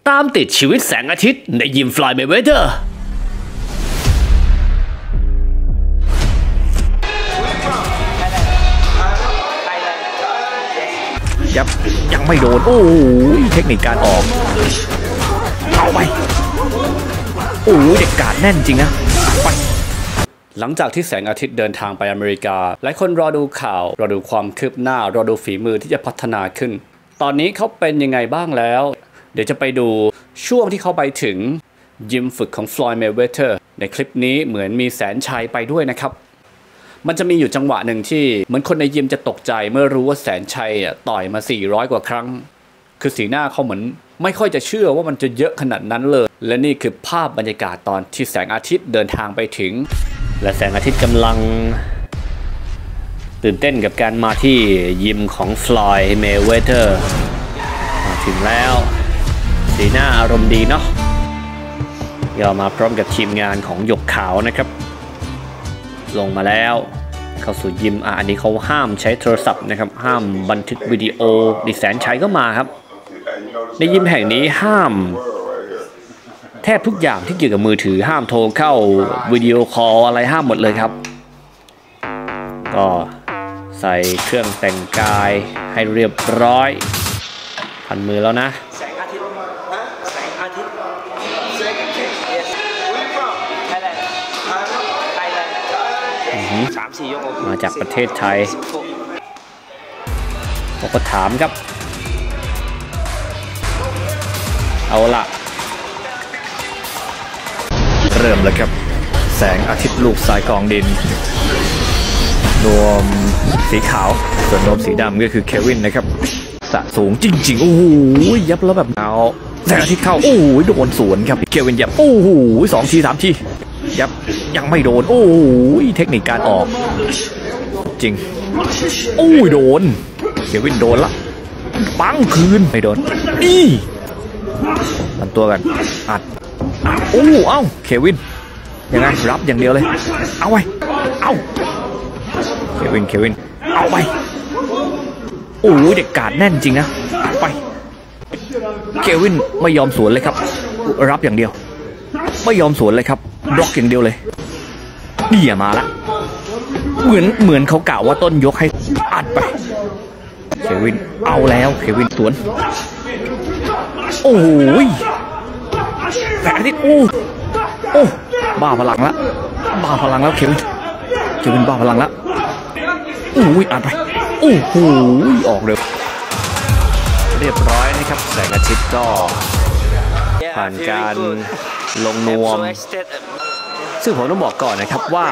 ตามติดชีวิตแสงอาทิตย์ในยิมฟลอยด์เมเวเธอร์ยังไม่โดนโอ้ยเทคนิคการออกเอาไปโอ้ยเด็กกาดแน่นจริงนะไปหลังจากที่แสงอาทิตย์เดินทางไปอเมริกาหลายคนรอดูข่าวรอดูความคืบหน้ารอดูฝีมือที่จะพัฒนาขึ้นตอนนี้เขาเป็นยังไงบ้างแล้วเดี๋ยวจะไปดูช่วงที่เขาไปถึงยิมฝึกของฟลอยด์ เมเวเธอร์ในคลิปนี้เหมือนมีแสนชัยไปด้วยนะครับมันจะมีอยู่จังหวะหนึ่งที่เหมือนคนในยิมจะตกใจเมื่อรู้ว่าแสนชัยต่อยมา400กว่าครั้งคือสีหน้าเขาเหมือนไม่ค่อยจะเชื่อว่ามันจะเยอะขนาดนั้นเลยและนี่คือภาพบรรยากาศตอนที่แสงอาทิตย์เดินทางไปถึงและแสงอาทิตย์กำลังตื่นเต้นกับการมาที่ยิมของฟลอยด์ เมเวเธอร์มาถึงแล้วสีหน้าอารมณ์ดีเนาะย่อมาพร้อมกับทีมงานของหยกขาวนะครับลงมาแล้วเข้าสู่ยิมอันนี้เขาห้ามใช้โทรศัพท์นะครับห้ามบันทึกวิดีโอดิแสนชัยก็มาครับในยิมแห่งนี้ห้ามแทบทุกอย่างที่เกี่ยวกับมือถือห้ามโทรเข้าวิดีโอคอลอะไรห้ามหมดเลยครับก็ใส่เครื่องแต่งกายให้เรียบร้อยพันมือแล้วนะแสงอาทิตย์แสงอาทิตย์3-4 ยกมาจากประเทศไทยผมก็ถามครับเอาละเริ่มแล้วครับแสงอาทิตย์ลูกสายกองดินนวมสีขาวส่วนนวมสีดำก็คือเควินนะครับสะสูงจริงๆโอ้โหยับแล้วแบบเอาแสงอาทิตย์เข้าโอ้โหโดนสวนครับเควินยับโอ้โห2 ที 3 ทียับยังไม่โดนโอ้ยเทคนิคการออกจริงโอ้ยโดนเควินโดนละปังคืนไม่โดนนี่ทำตัวกันอัดโอ้เอ้าเควินยังไงรับอย่างเดียวเลยเอาไปเอาเควินเอาไปโอ้ยเด็กกาดแน่นจริงนะไปเควินไม่ยอมสวนเลยครับรับอย่างเดียวไม่ยอมสวนเลยครับบล็อกอย่างเดียวเลยนี่มาละเหมือนเขากล่าวว่าต้นยกให้อัดไปเควินเอาแล้วเควินสวนโอ้ยแต่อันนี้โอ้บ้าพลังแล้วเควินบ้าพลังแล้วโอ้ยอัดไปโอ้โหออกเร็วเรียบร้อยนะครับแสงอาทิตย์ก็ผ่านการลงนวมซึ่งผมต้องบอกก่อนนะครับว่า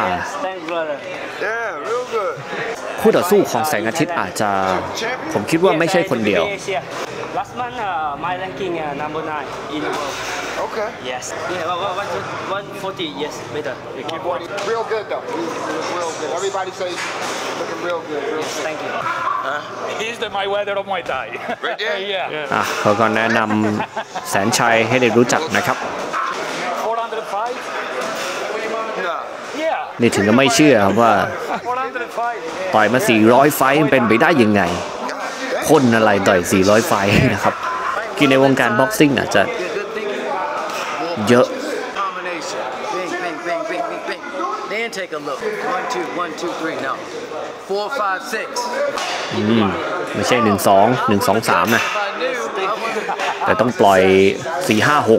คู่ต่อสู้ของแสงอาทิตย์อาจจะผมคิดว่าไม่ใช่คนเดียว Last month, my ranking number 9 in the world. Okay. Yes. Yeah, 140. Yes, better. You keep working. Real good though. Real good. Everybody says looking real good. Real yes, good. thank you. He's the Mayweather of Muay Thai. Right there. Yeah. เขาก็แนะนำแสนชัยให้ได้รู้จักนะครับ 405. No. Yeah. นี่ถึงจะไม่เชื่อว่า 405. ต่อยมา400 ไฟต์เป็นไปได้ยังไงคนอะไรต่อย400 ไฟต์นะครับคือในวงการบ็อกซิ่งอาจจะเยอะไม่ใช่1-2-1-2-3นะแต่ต้องปล่อย4-5-6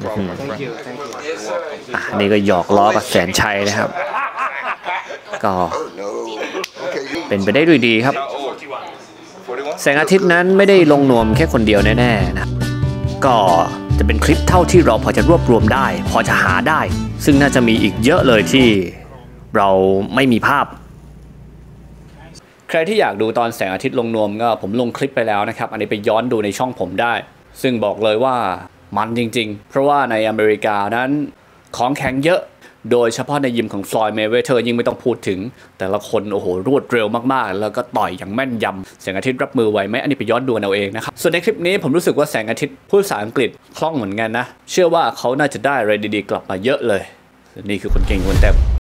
นี่ก็หยอกล้อกับแสนชัยนะครับก็เป็นไปได้ด้วยดีครับแสงอาทิตย์นั้นไม่ได้ลงนวมแค่คนเดียวแน่ๆนะก็จะเป็นคลิปเท่าที่เราพอจะรวบรวมได้พอจะหาได้ซึ่งน่าจะมีอีกเยอะเลยที่เราไม่มีภาพใครที่อยากดูตอนแสงอาทิตย์ลงนวมก็ผมลงคลิปไปแล้วนะครับอันนี้ไปย้อนดูในช่องผมได้ซึ่งบอกเลยว่ามันจริงๆเพราะว่าในอเมริกานั้นของแข็งเยอะโดยเฉพาะในยิมของฟลอยด์ เมเวเธอร์ยิ่งไม่ต้องพูดถึงแต่ละคนโอ้โหรวดเร็วมากๆแล้วก็ต่อยอย่างแม่นยำแสงอาทิตย์รับมือไหวไหมอันนี้ไปย้อนดูเอาเองนะครับส่วนในคลิปนี้ผมรู้สึกว่าแสงอาทิตย์พูดภาษาอังกฤษคล่องเหมือนกันนะเชื่อว่าเขาน่าจะได้อะไรดีๆกลับมาเยอะเลยนี่คือคนเก่งคนเต็ม